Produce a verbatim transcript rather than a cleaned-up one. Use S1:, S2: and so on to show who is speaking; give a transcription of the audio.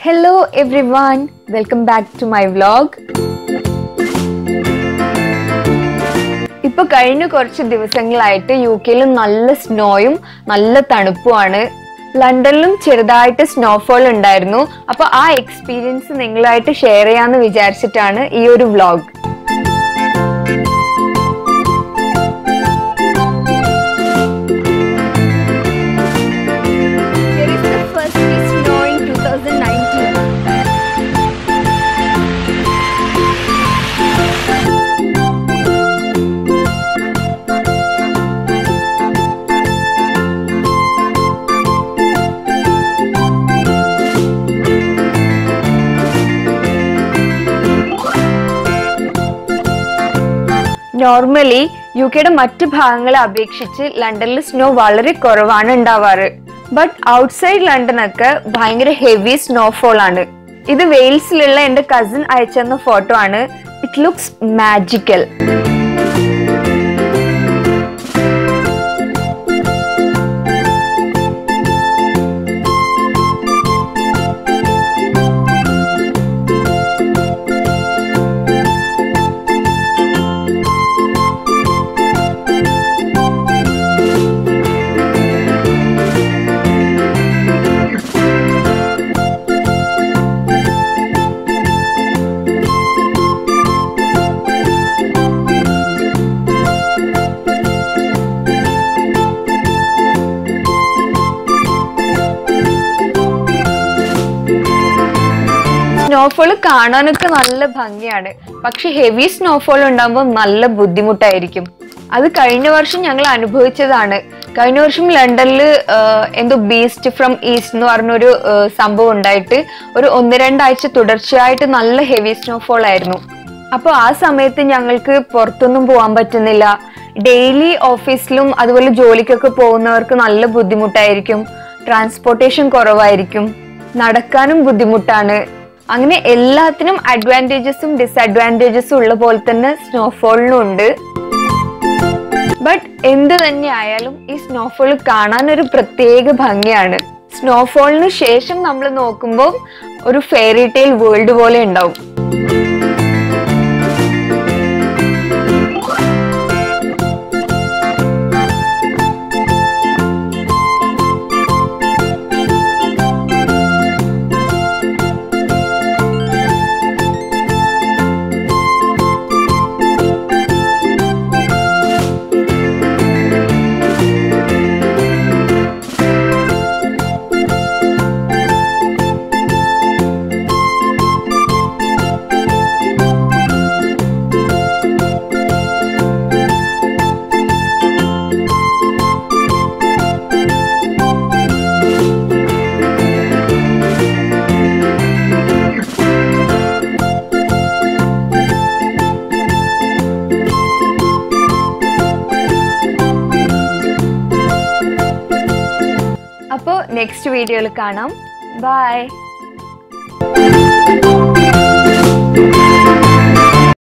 S1: Hello everyone, welcome back to my vlog. ഇപ്പോൾ കഴിഞ്ഞ കുറച്ച് ദിവസങ്ങളായിട്ട് യുകെയിൽ നല്ല സ്നോയും നല്ല തണുപ്പുമാണ്. ലണ്ടനിലും ചെറുതായിട്ട് സ്നോഫോൾ ഉണ്ടായിരുന്നു. അപ്പോൾ ആ എക്സ്പീരിയൻസ് നിങ്ങളായിട്ട് ഷെയർ ചെയ്യാമെന്ന് വിചാരിച്ചിട്ടാണ് ഈ ഒരു വ്ലോഗ്. നോർമലി യുകെയുടെ മറ്റ് ഭാഗങ്ങളെ അപേക്ഷിച്ച് ലണ്ടനിൽ സ്നോ വളരെ കുറവാണ് ഉണ്ടാവാറ്. ബട്ട് ഔട്ട്സൈഡ് ലണ്ടനൊക്കെ ഭയങ്കര ഹെവി സ്നോഫോൾ ആണ്. ഇത് വെയിൽസിലുള്ള എൻ്റെ കസിൻ അയച്ചെന്ന ഫോട്ടോ ആണ്. It looks magical. സ്നോഫോൾ കാണാനൊക്കെ നല്ല ഭംഗിയാണ്, പക്ഷെ ഹെവി സ്നോഫോൾ ഉണ്ടാകുമ്പോൾ നല്ല ബുദ്ധിമുട്ടായിരിക്കും. അത് കഴിഞ്ഞ വർഷം ഞങ്ങൾ അനുഭവിച്ചതാണ്. കഴിഞ്ഞ വർഷം ലണ്ടനിൽ എന്തോ ബീസ്റ്റ് ഫ്രം ഈസ്റ്റ് എന്ന് പറഞ്ഞൊരു സംഭവം ഉണ്ടായിട്ട് ഒരു ഒന്ന് രണ്ടാഴ്ച തുടർച്ചയായിട്ട് നല്ല ഹെവി സ്നോഫോൾ ആയിരുന്നു. അപ്പോൾ ആ സമയത്ത് ഞങ്ങൾക്ക് പുറത്തൊന്നും പോകാൻ പറ്റുന്നില്ല. ഡെയിലി ഓഫീസിലും അതുപോലെ ജോലിക്കൊക്കെ പോകുന്നവർക്ക് നല്ല ബുദ്ധിമുട്ടായിരിക്കും. ട്രാൻസ്പോർട്ടേഷൻ കുറവായിരിക്കും, നടക്കാനും ബുദ്ധിമുട്ടാണ്. അങ്ങനെ എല്ലാത്തിനും അഡ്വാൻറ്റേജസും ഡിസഡ്വാൻറ്റേജസും ഉള്ള പോലെ തന്നെ സ്നോഫോളിനും ഉണ്ട്. ബട്ട് എന്ത് തന്നെ ആയാലും ഈ സ്നോഫോൾ കാണാൻ ഒരു പ്രത്യേക ഭംഗിയാണ്. സ്നോഫോളിന് ശേഷം നമ്മൾ നോക്കുമ്പോൾ ഒരു ഫെയറി ടെയിൽ വേൾഡ് പോലെ ഉണ്ടാവും. അപ്പോൾ നെക്സ്റ്റ് വീഡിയോയിൽ കാണാം. ബൈ.